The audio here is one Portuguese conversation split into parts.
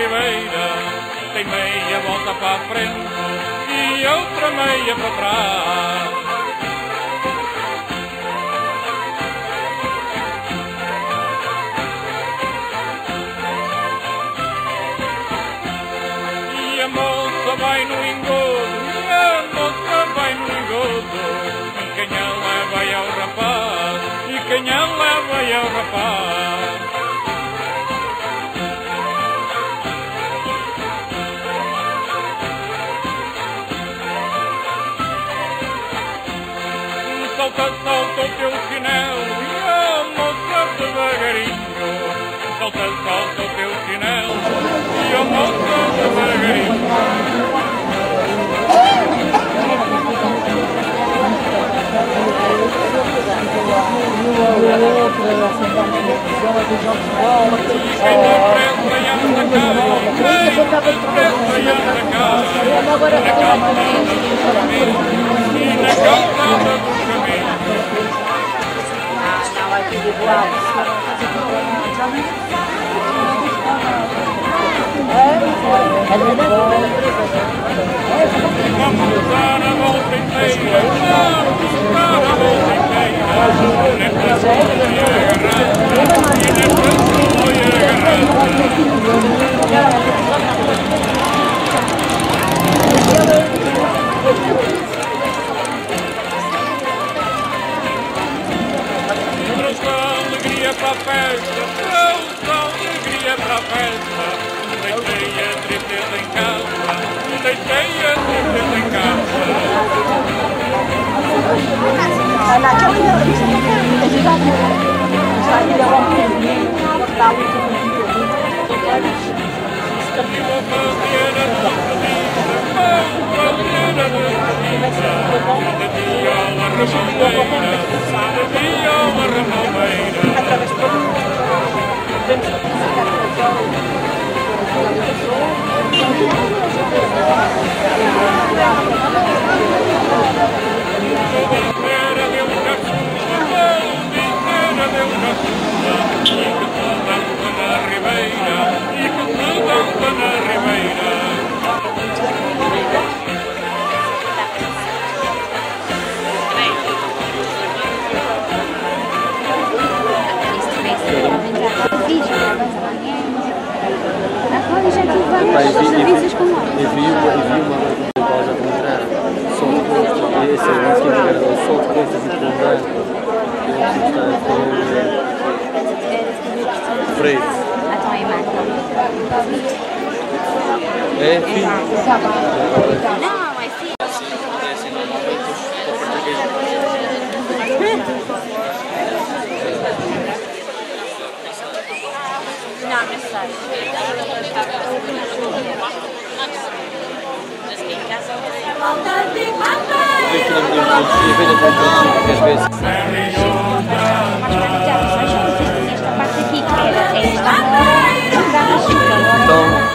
ribeira, tem meia volta para a frente e outra meia para trás. E a moça vai no engodo, e a moça vai no engodo, e quem a leva é o rapaz, e quem a leva é o rapaz. Salta, salta o teu chinelo e a moça devagarinho. Salta, salta o teu chinelo e a moça devagarinho. Quem depressa e anda cá, quem depressa e anda cá, na calçada do caminho e na calçada do caminho. Não, vai tudo igual. Vamos dar a volta inteira, vamos dar a volta inteira, nesta sua e agarrado, e nesta sua e agarrado. Trouxe a alegria para a festa, trouxe a alegria para a festa, deixei a tristeza em casa, deixei a tristeza em casa. E vou fazer a despedida, vou fazer a despedida, de viola ramalmeira, de viola ramalmeira. Bandeira deu na chuva, bandeira deu na chuva, e que se dança na ribeira, e que se dança na ribeira. Eu vi uma pausa a mostrar sol de costa, esse é o que era o sol de costa de Condão, Freire. É, filho. Não, é sim. Não, não sei. Esta parte aqui que era esta, Então,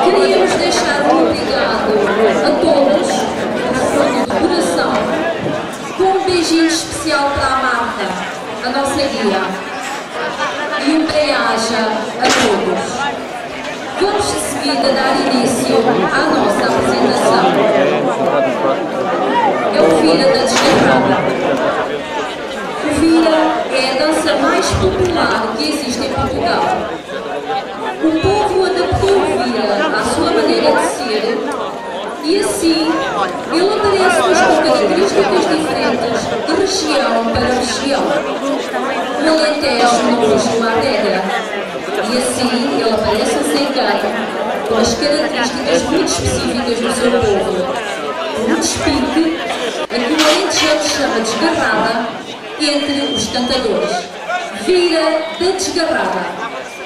Queríamos deixar um obrigado a todos, de coração, com um beijinho especial para a Marta, a nossa guia, e um bem-aja a todos. Vamos de seguida dar início à nossa apresentação. É o Vira da Desgarrada. O Vira é a dança mais popular que existe em Portugal. O povo adaptou o Vira à sua maneira de ser e assim ele aparece-nos com características diferentes de região para região. O Alentejo não fugiu à regra e assim ele aparece em Sencana com as características muito específicas do seu povo. O despique, a que o Alentejano chama desgarrada, entre os cantadores. Vira da Desgarrada.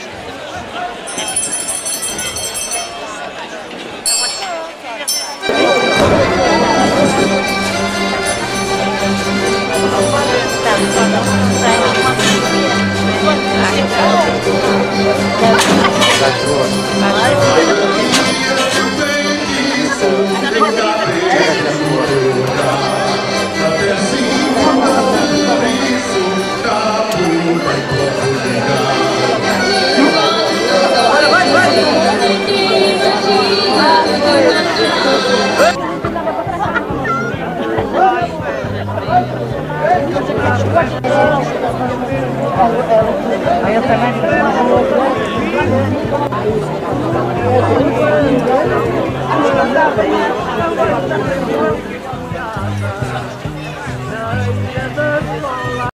Aí eu também.